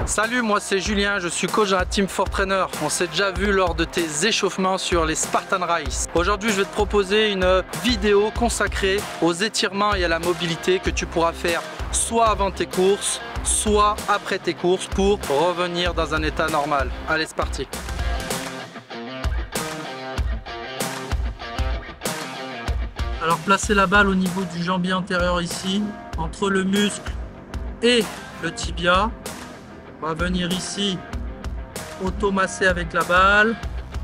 Salut, moi c'est Julien, je suis coach dans la Team 4 Trainer. On s'est déjà vu lors de tes échauffements sur les Spartan Race. Aujourd'hui, je vais te proposer une vidéo consacrée aux étirements et à la mobilité que tu pourras faire soit avant tes courses, soit après tes courses pour revenir dans un état normal. Allez, c'est parti. Alors placez la balle au niveau du jambier antérieur ici, entre le muscle et le tibia. On va venir ici auto-masser avec la balle,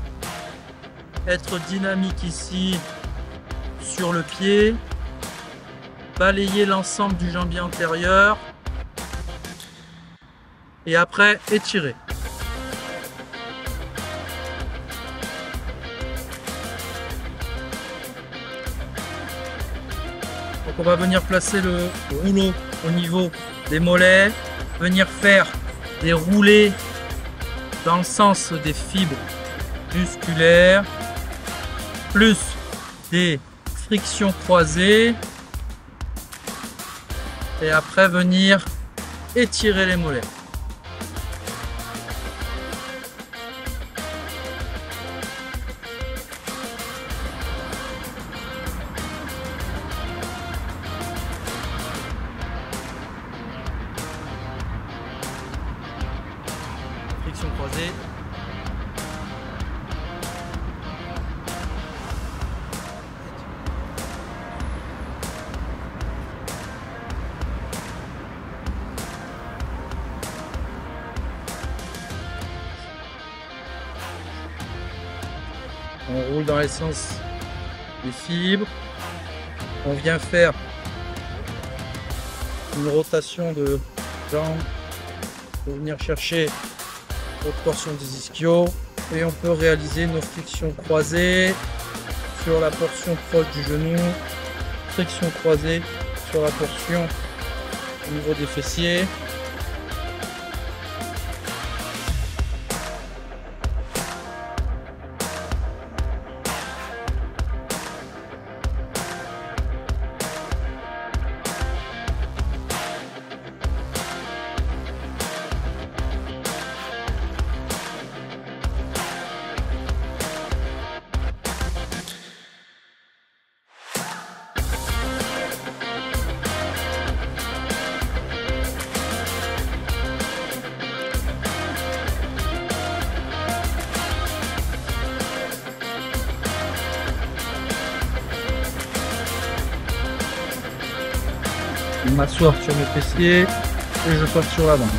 être dynamique ici sur le pied, balayer l'ensemble du jambier antérieur et après étirer. Donc on va venir placer le rouleau au niveau des mollets, venir faire des roulés dans le sens des fibres musculaires, plus des frictions croisées, et après venir étirer les mollets. Friction croisée. On roule dans les sens des fibres. On vient faire une rotation de jambes pour venir chercher notre portion des ischios, et on peut réaliser nos frictions croisées sur la portion proche du genou, friction croisée sur la portion au niveau des fessiers. M'asseoir sur mes fessiers et je pars sur l'avant.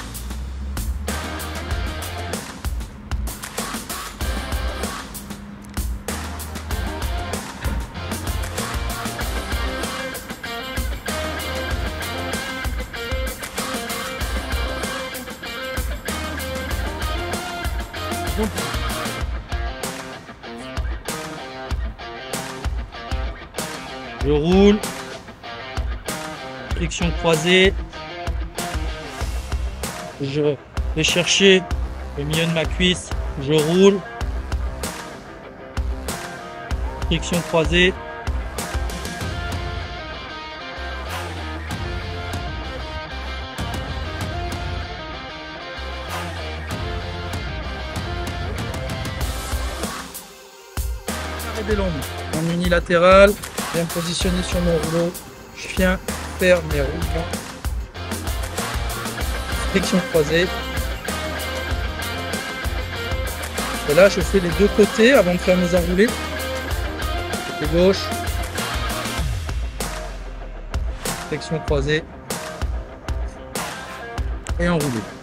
Je roule. Friction croisée, je vais chercher le milieu de ma cuisse, je roule, friction croisée, des longues en unilatéral, bien positionné sur mon rouleau, je viens faire mes roulements, friction croisée, et là je fais les deux côtés avant de faire mes enroulés, côté gauche, friction croisée et enroulé.